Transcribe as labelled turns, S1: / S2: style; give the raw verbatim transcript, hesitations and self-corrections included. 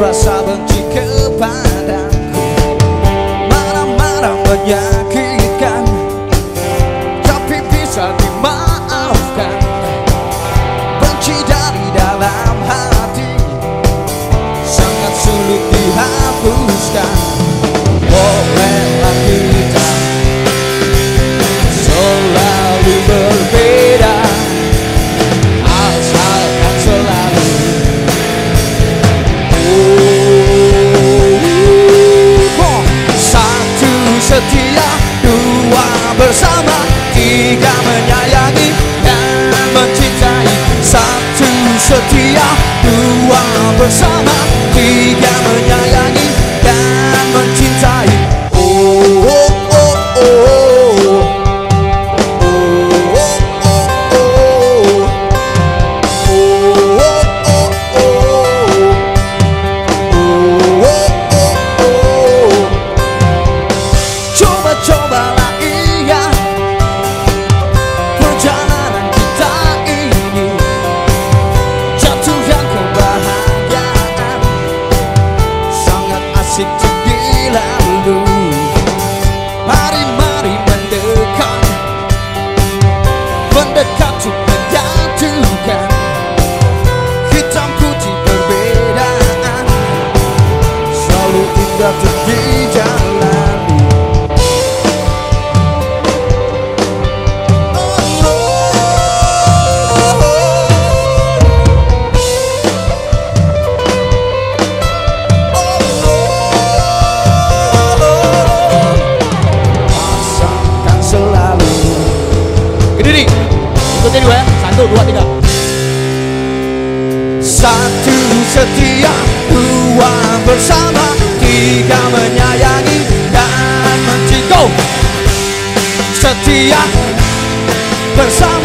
S1: rasa benci kepadaku, marah-marah menyakitkan, tapi bisa dimaafkan. Benci dari dalam hati sangat sulit dihapuskan. Bolehlah kita selalu berbeda, asalkan selalu oh, satu setia, dua bersama, tiga menyayangi dan mencintai. Satu setia, dua bersama, tiga menyayangi dan mencintai. Oh, oh, oh, oh. Coba-cobalah iya, perjalanan kita ini jatuh yang kebahagiaan, sangat asik dilalu. Mari-mari mendekat, mendekat untuk menyatukan. Hitam putih perbedaan, selalu indah untuk dijalani.
S2: Berdiri, ikutin dua ya, satu, dua, tiga.
S1: Satu setia, dua bersama, tiga menyayangi dan mencintai. Setia bersama.